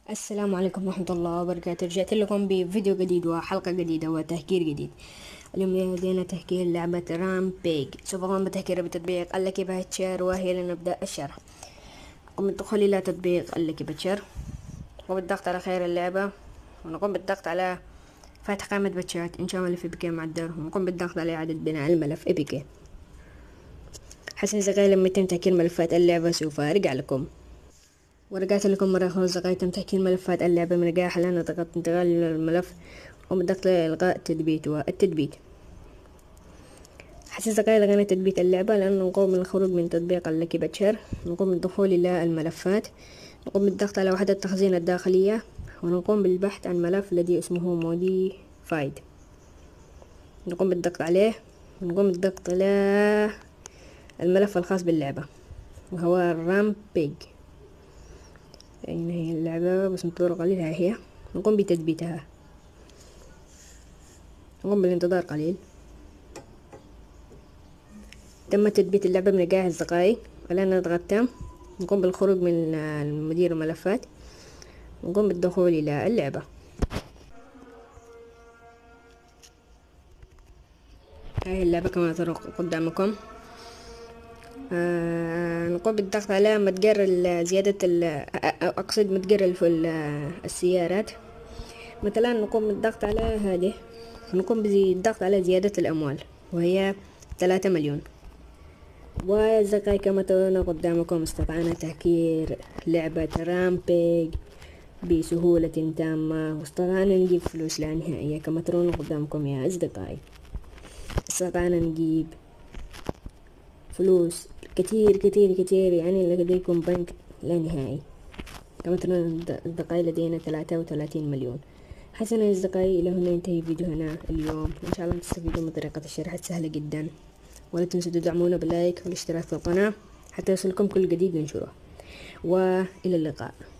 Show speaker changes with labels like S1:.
S1: السلام عليكم ورحمة الله وبركاته. رجعت لكم بفيديو جديد وحلقة جديدة وتهكير جديد. اليوم لدينا تهكير لعبة رامبيج. سوف أقوم بتهكيرها بتطبيق اللكي باتشر، وهي لنبدأ الشرح. نقوم بالدخول إلى تطبيق اللكي باتشر وبالضغط على خيار اللعبة، ونقوم بالضغط على فتح قائمة باتشات إنشاء ملف APK معدل، ونقوم بالضغط على إعادة بناء الملف APK. حسن زغاية لما يتم تهكير ملفات اللعبة سوف أرجع لكم. ورجعت لكم مرة أخرى. زغاية تم تهكير ملفات اللعبة من رجاء حاليا نضغط انتقال الملف وبالضغط على إلغاء التثبيت والتثبيت. حسن زغاية لغينا تثبيت اللعبة لأنه نقوم بالخروج من تطبيق اللكي باتشر، نقوم بالدخول إلى الملفات، نقوم بالضغط على وحدة التخزين الداخلية، ونقوم بالبحث عن ملف الذي اسمه موديفايد، نقوم بالضغط عليه، ونقوم بالضغط على الملف الخاص باللعبة وهو رامبيج. هي اللعبة بس انتظروا قليل. هي نقوم بتثبيتها، نقوم بالانتظار قليل. تم تثبيت اللعبة من جاهز دقائق. الآن نضغط تم، نقوم بالخروج من مدير الملفات، نقوم بالدخول إلى اللعبة. هاي اللعبة كما ترى قدامكم. نقوم بالضغط على متجر زيادة أقصد متجر السيارات. مثلا نقوم بالضغط على هذه، نقوم بالضغط على زيادة الأموال وهي 3 مليون. وأصدقائي كما ترون قدامكم استطعنا تهكير لعبة رامبيج بسهولة تامة، واستطعنا نجيب فلوس لا نهائية. كما ترون قدامكم يا أصدقائي استطعنا نجيب فلوس كتير كتير كتير، يعني لديكم بنك لا نهائي. كما ترون أصدقائي لدينا 33 مليون. حسنا أصدقائي، إلى هنا ينتهي فيديونا اليوم. إن شاء الله تستفيدوا من طريقة الشرح السهلة جدا، ولا تنسوا تدعمونا باللايك والاشتراك في القناة حتى يصلكم كل جديد ننشره. وإلى اللقاء.